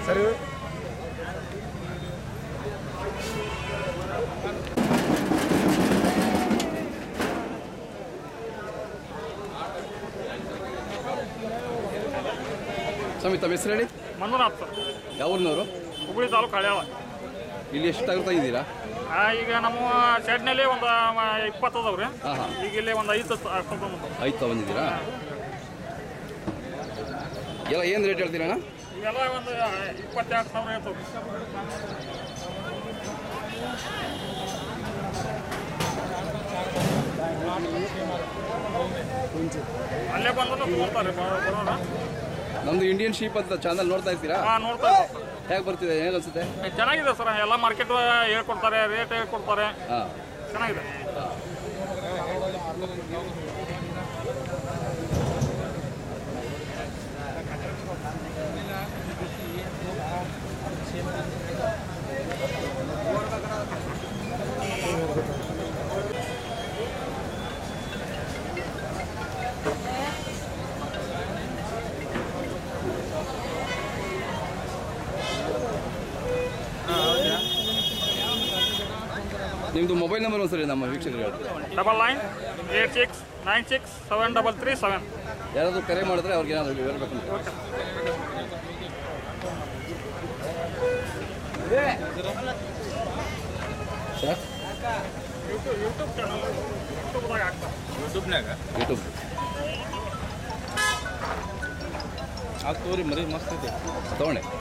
ಸರಿ ಸ್ವಾಮಿ ತಮ್ಮ ಹೆಸರು ಹೇಳಿ. ಮಂಜುನಾಥ್ ಸರ್. ಯಾವ ಊರಿನವರು? ಹುಬ್ಳಿ ತಾಲೂಕು ಹಳ್ಯಾಳ. ಇಲ್ಲಿ ಎಷ್ಟು ತಗೋತಾ ಇದ್ದೀರಾ? ಈಗ ನಮ್ಮ ಶೆಡ್ನಲ್ಲಿ ಒಂದು 20 ಅದಾವ್ರಿ. ಈಗ ಇಲ್ಲಿ ಒಂದು 5 ತಗೊಂಡಿದ್ದೀರಾ? ಎಲ್ಲ ಏನು ರೇಟ್ ಹೇಳ್ತೀರಣ್ಣ? ಇವೆಲ್ಲ ಒಂದು 22,000 ಇರ್ತವೆ. ಅಲ್ಲೇ ಬಂದು ತಗೊಳ್ತಾರೆ ಬರೋಣ. ನಮ್ದು ಇಂಡಿಯನ್ ಶೀಪ್ ಅಂತ ಚಾನಲ್ ನೋಡ್ತಾ ಇರ್ತೀರಾ? ನೋಡ್ತಾ ಇದ್ದೀವಿ. ಹೇಗೆ ಬರ್ತಿದೆ, ಹೇಗೆ ಅನ್ಸುತ್ತೆ? ಚೆನ್ನಾಗಿದೆ ಸರ್. ಎಲ್ಲ ಮಾರ್ಕೆಟ್ ಹೇಳ್ಕೊಡ್ತಾರೆ, ರೇಟ್ ಹೇಳ್ಕೊಡ್ತಾರೆ. ಚೆನ್ನಾಗಿದೆ. ನಿಮ್ಮದು ಮೊಬೈಲ್ ನಂಬರ್ ಒಂದ್ಸರಿ ನಮ್ಮ ವೀಕ್ಷಕರು ಹೇಳಿ. 9986967337. ಯಾರಾದರೂ ಕರೆ ಮಾಡಿದ್ರೆ ಅವ್ರಿಗೆ ಏನಾದರೂ ಹೇಳ್ಬೇಕು. ಯೂಟ್ಯೂಬ್ ಅದು ತೋರಿ ಮರಿ ಮಸ್ತ್ ಐತೆ ತಗೊಂಡೆ.